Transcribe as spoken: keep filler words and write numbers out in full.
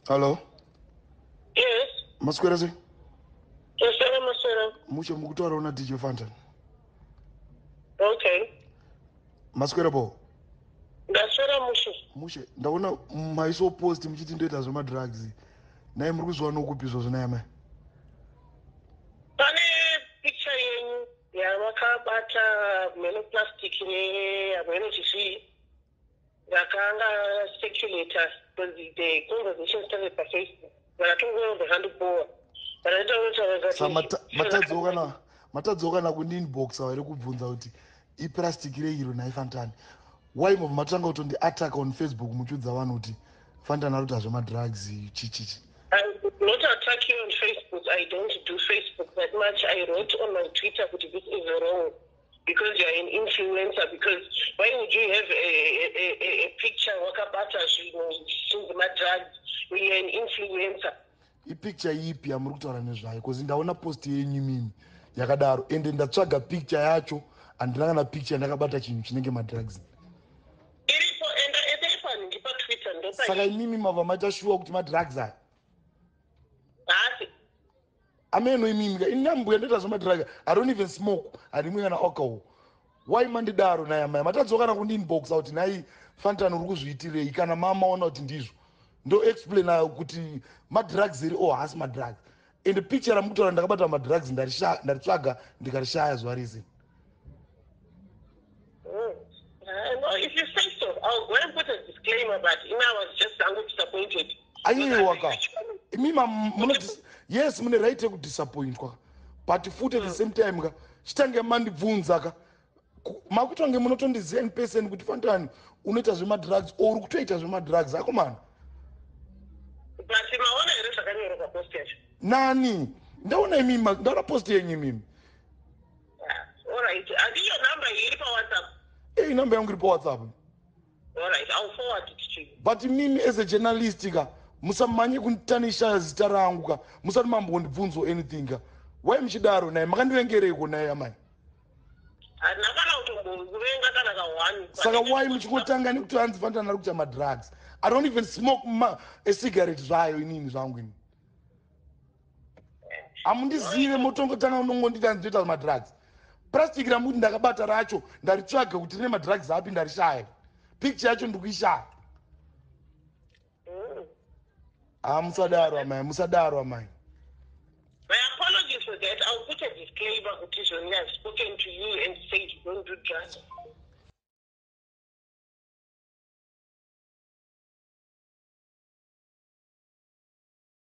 Hello? Yes. Maswera se? Yes, sir, Maswera. Mushe mukutaura una D J Fantan. Okay. Maswera bo? Ndaswera mushe. Mushe, ndaona maiso post muchiti ndoita zvema drugs. Naye muri kuzwa nokupi izvozvo naye mai? Pane picture yenyu yavakabata menoplastic neamweni chizvii vakanga speculator because the conversation started by Facebook. Vakatongoona zvakandibowa. Matadzoka na matadzoka na kuninbox vari kubvunza kuti iplastic reiro naye Fantan. Why move matanga kutondi attack on Facebook muchudza vanhu kuti Fantan ari kuita zvema drugs chichichi. I would not attack you on Facebook. I don't do Facebook that much. I wrote on my Twitter that this is wrong because you are an influencer. Because why would you have a a, a, a picture wakabata zvinhu my drugs when you are an influencer? Ipicture ipi yamuri kutaura nezvayo because ndaona post yenyu mimi yakadaro ende ndatsvaga picture yacho andina kana picture ndakabata chinhu chinenge madrugs. Iripo enda edepa ndipa Twitter ndopa. Saka mimi mava maita sure kuti madrugs aya. Asi. Ameno imimi inambuya ndoita zvemadrugs. I don't even smoke. Adimwe kana alcohol. Why mandidaro naye mai matadzoka na kundinbox kuti nayi Fantan uri kuzviitirei kana mama ona kuti ndizvo. Ndo explain nayo kuti madrugs iri oh hasi madrugs. In the picture ramutora ndakabata madrugs ndarisha ndaritsvaga ndikarishaya zuva rese. No, if you say so, I'll go and put a disclaimer, but you know, I was just I'm disappointed. Aye waka. Mima muna yes mune right to disappoint kwa. But foot at the same time ka chitange mandibvunza ka makutonge munotondiziva in person kuti Fantan unoita zvema drugs or uri kutoita zvema drugs ako man. But maona ere zvakanyora pa post yacho. Nani? Ndaona imimi ndaona post yenyu imimi. All right. And your number iri pa WhatsApp. Eh, number yangu iri pa WhatsApp. All right, I'll forward it to you. But mimi as a journalist ka musamanye kunitanisha zita rangu ka musati mambo kundibvunzo anything ka. Why mchidaro naye makandivengereko naye amai? Nakana utombovenga kana ka one. Saka why mchikotanga nekuti hanzi Fantan ari kuita madrugs. I don't even smoke ma a cigarette zvayo inini zvangu ini. Amundizive motongotanga unongondita ndoita madrugs. Plastic ramuti ndakabata racho ndaritsvaga kuti rine madrugs api ndarishaya. Picture yacho ndikuishaya. Ah, musadaro amai, musadaro amai. My apologies for that. I'll put a disclaimer that I've spoken to you and said you don't do drugs.